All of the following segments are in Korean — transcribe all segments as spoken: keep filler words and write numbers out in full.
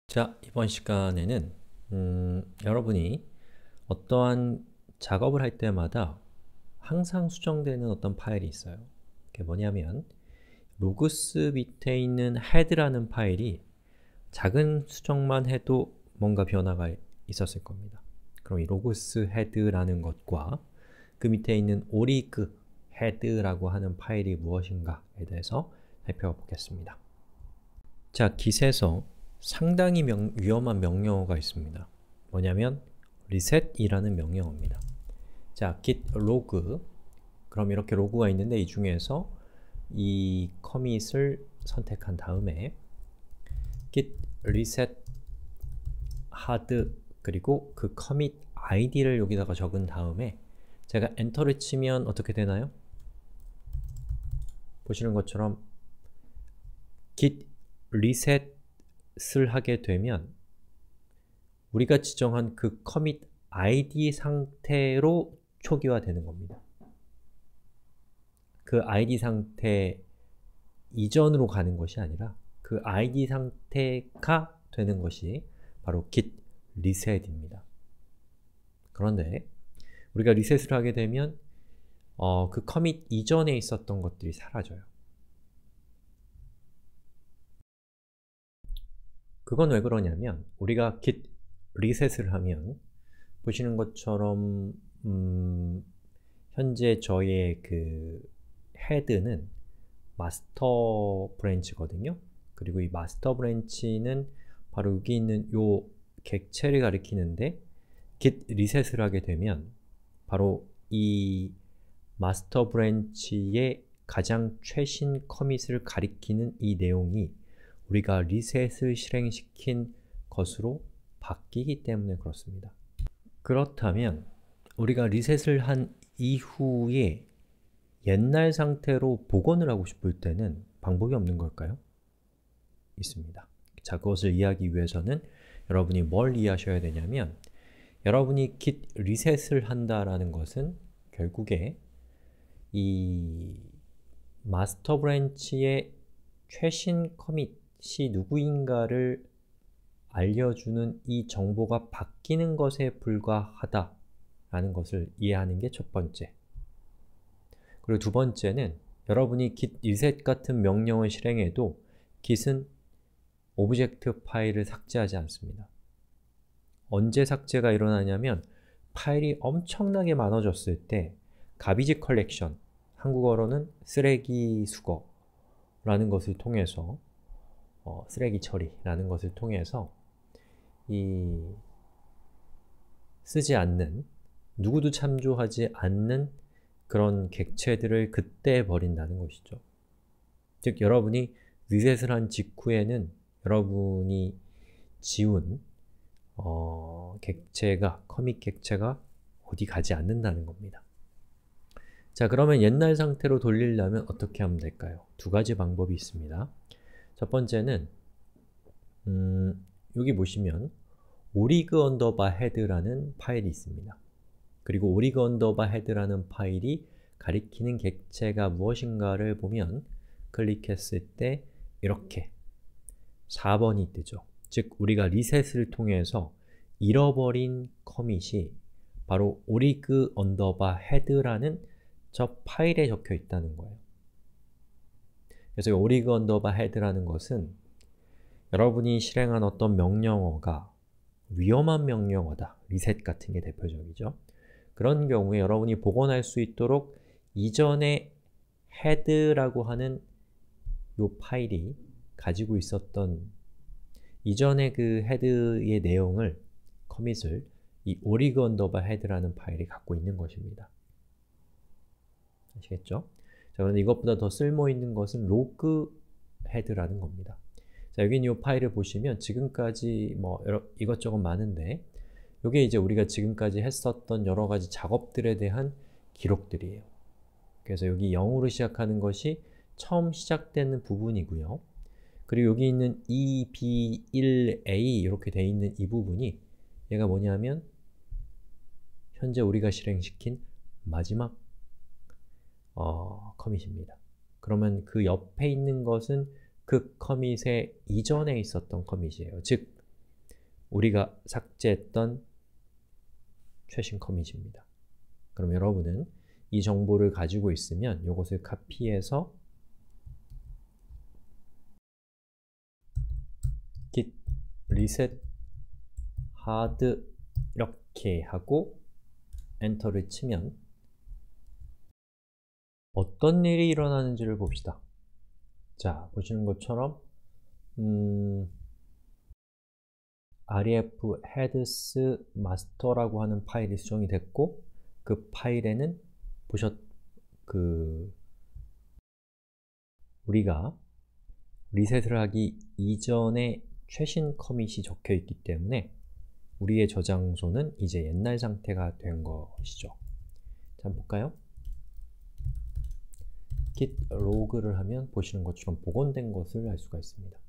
자, 이번 시간에는 음, 여러분이 어떠한 작업을 할 때마다 항상 수정되는 어떤 파일이 있어요. 그게 뭐냐면 로그스 밑에 있는 head라는 파일이 작은 수정만 해도 뭔가 변화가 있었을 겁니다. 그럼 이 로그스 head라는 것과 그 밑에 있는 orig head라고 하는 파일이 무엇인가에 대해서 살펴보겠습니다. 자, git에서 상당히 명, 위험한 명령어가 있습니다. 뭐냐면 reset이라는 명령어입니다. 자, git log 그럼 이렇게 로그가 있는데 이 중에서 이 커밋을 선택한 다음에 git reset hard 그리고 그 커밋 아이디를 여기다가 적은 다음에 제가 엔터를 치면 어떻게 되나요? 보시는 것처럼 git reset을 하게 되면 우리가 지정한 그 커밋 아이디 상태로 초기화되는 겁니다. 그 아이디 상태 이전으로 가는 것이 아니라 그 아이디 상태가 되는 것이 바로 git reset입니다. 그런데 우리가 리셋을 하게 되면 어, 그 커밋 이전에 있었던 것들이 사라져요. 그건 왜 그러냐면 우리가 git reset을 하면 보시는 것처럼 음, 현재 저의 그 head는 마스터 브랜치거든요. 그리고 이 마스터 브랜치는 바로 여기 있는 요 객체를 가리키는데 git reset을 하게 되면 바로 이 마스터 브랜치의 가장 최신 커밋을 가리키는 이 내용이 우리가 리셋을 실행시킨 것으로 바뀌기 때문에 그렇습니다. 그렇다면 우리가 리셋을 한 이후에 옛날 상태로 복원을 하고 싶을 때는 방법이 없는 걸까요? 있습니다. 자, 그것을 이해하기 위해서는 여러분이 뭘 이해하셔야 되냐면 여러분이 git reset을 한다라는 것은 결국에 이 마스터 브랜치의 최신 커밋이 누구인가를 알려주는 이 정보가 바뀌는 것에 불과하다 라는 것을 이해하는 게 첫 번째. 그리고 두 번째는 여러분이 git reset 같은 명령을 실행해도 git은 오브젝트 파일을 삭제하지 않습니다. 언제 삭제가 일어나냐면 파일이 엄청나게 많아졌을 때 garbage collection, 한국어로는 쓰레기 수거라는 것을 통해서 어, 쓰레기 처리라는 것을 통해서 이 쓰지 않는, 누구도 참조하지 않는 그런 객체들을 그때 버린다는 것이죠. 즉, 여러분이 리셋을 한 직후에는 여러분이 지운 어, 객체가, 커밋 객체가 어디 가지 않는다는 겁니다. 자, 그러면 옛날 상태로 돌리려면 어떻게 하면 될까요? 두 가지 방법이 있습니다. 첫 번째는 음, 여기 보시면 orig underbar head라는 파일이 있습니다. 그리고 orig underbar head라는 파일이 가리키는 객체가 무엇인가를 보면 클릭했을 때 이렇게 사 번이 뜨죠. 즉, 우리가 리셋을 통해서 잃어버린 커밋이 바로 orig underbar head라는 저 파일에 적혀 있다는 거예요. 그래서 orig underbar head라는 것은 여러분이 실행한 어떤 명령어가 위험한 명령어다. 리셋 같은 게 대표적이죠. 그런 경우에 여러분이 복원할 수 있도록 이전에 head라고 하는 이 파일이 가지고 있었던 이전의 그 head의 내용을, 커밋을 이 orig underbar head라는 파일이 갖고 있는 것입니다. 아시겠죠? 자, 그런데 이것보다 더 쓸모있는 것은 log head라는 겁니다. 자, 여기 있는 이 파일을 보시면 지금까지 뭐 여러, 이것저것 많은데 이게 이제 우리가 지금까지 했었던 여러 가지 작업들에 대한 기록들이에요. 그래서 여기 영으로 시작하는 것이 처음 시작되는 부분이고요. 그리고 여기 있는 이 비 일 에이 이렇게 돼 있는 이 부분이 얘가 뭐냐면 현재 우리가 실행시킨 마지막 어, 커밋입니다. 그러면 그 옆에 있는 것은 그 커밋의 이전에 있었던 커밋이에요. 즉, 우리가 삭제했던 최신 커밋입니다. 그럼 여러분은 이 정보를 가지고 있으면 이것을 카피해서 git reset hard 이렇게 하고 엔터를 치면 어떤 일이 일어나는지를 봅시다. 자, 보시는 것처럼 음, ref heads master라고 하는 파일이 수정이 됐고 그 파일에는 보셨 그 우리가 리셋을 하기 이전에 최신 커밋이 적혀 있기 때문에 우리의 저장소는 이제 옛날 상태가 된 것이죠. 자, 한번 볼까요? git log를 하면 보시는 것처럼 복원된 것을 알 수가 있습니다.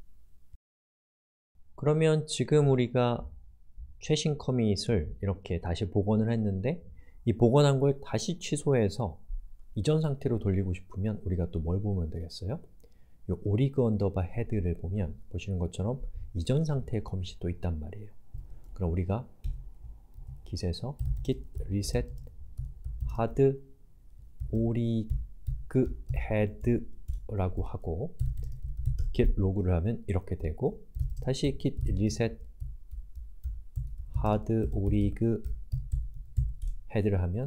그러면 지금 우리가 최신 커밋을 이렇게 다시 복원을 했는데 이 복원한 걸 다시 취소해서 이전 상태로 돌리고 싶으면 우리가 또 뭘 보면 되겠어요? 이 오리그 언더바 헤드를 보면 보시는 것처럼 이전 상태의 커밋이 또 있단 말이에요. 그럼 우리가 git에서 git reset hard 오리그 헤드라고 하고 git log를 하면 이렇게 되고 다시 git reset hard 오리그 헤드를 하면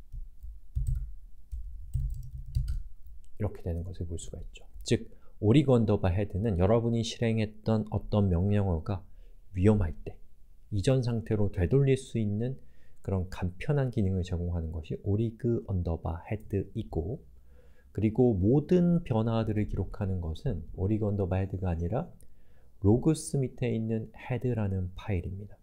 이렇게 되는 것을 볼 수가 있죠. 즉, 오리그 언더바 헤드는 여러분이 실행했던 어떤 명령어가 위험할 때 이전 상태로 되돌릴 수 있는 그런 간편한 기능을 제공하는 것이 오리그 언더바 헤드이고 그리고 모든 변화들을 기록하는 것은 오리그 언더바 헤드가 아니라 로그스 밑에 있는 헤드라는 파일입니다.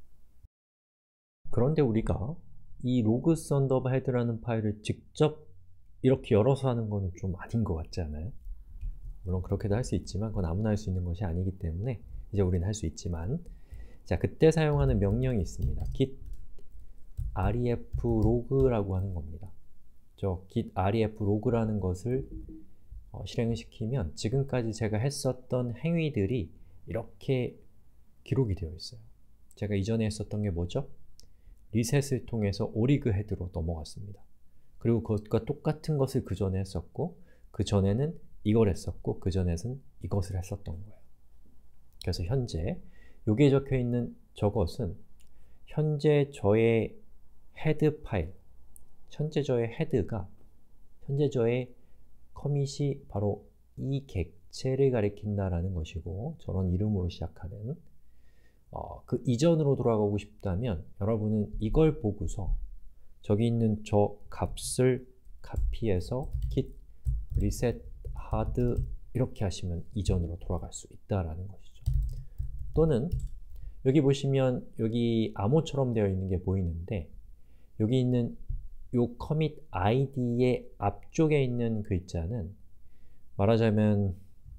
그런데 우리가 이 로그스 언더바 헤드라는 파일을 직접 이렇게 열어서 하는 것은 좀 아닌 것 같지 않아요? 물론 그렇게도 할 수 있지만 그건 아무나 할 수 있는 것이 아니기 때문에 이제 우리는 할 수 있지만 자, 그때 사용하는 명령이 있습니다. git ref log라고 하는 겁니다. 저 git ref log라는 것을 어, 실행을 시키면 지금까지 제가 했었던 행위들이 이렇게 기록이 되어 있어요. 제가 이전에 했었던 게 뭐죠? 리셋을 통해서 오리그 헤드로 넘어갔습니다. 그리고 그것과 똑같은 것을 그 전에 했었고 그 전에는 이걸 했었고 그 전에는 이것을 했었던 거예요. 그래서 현재 여기에 적혀 있는 저것은 현재 저의 헤드 파일, 현재 저의 헤드가 현재 저의 커밋이 바로 이 객체를 가리킨다라는 것이고 저런 이름으로 시작하는 어, 그 이전으로 돌아가고 싶다면 여러분은 이걸 보고서 저기 있는 저 값을 카피해서 git reset hard 이렇게 하시면 이전으로 돌아갈 수 있다라는 것이죠. 또는 여기 보시면 여기 암호처럼 되어 있는 게 보이는데 여기 있는 요 commit 아이디의 앞쪽에 있는 글자는 말하자면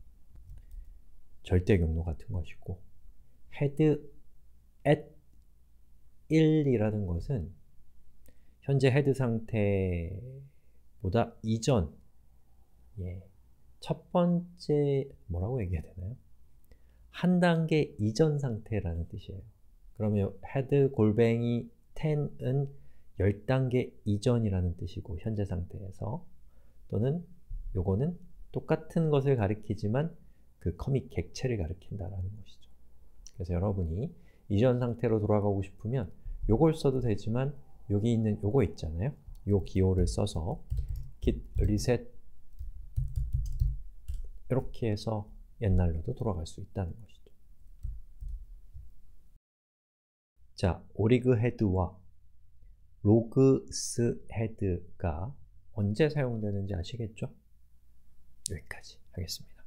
절대 경로 같은 것이고 head at 일이라는 것은 현재 헤드 상태보다 이전 예, 첫 번째 뭐라고 얘기해야 되나요? 한 단계 이전 상태라는 뜻이에요. 그러면 헤드 골뱅이 텐은 십 단계 이전이라는 뜻이고 현재 상태에서 또는 요거는 똑같은 것을 가리키지만 그 커밋 객체를 가리킨다라는 것이죠. 그래서 여러분이 이전 상태로 돌아가고 싶으면 요걸 써도 되지만 여기 있는 요거 있잖아요. 요 기호를 써서 git reset 이렇게 해서 옛날로도 돌아갈 수 있다는 것이죠. 자, 오리그 헤드와 로그스 헤드가 언제 사용되는지 아시겠죠? 여기까지 하겠습니다.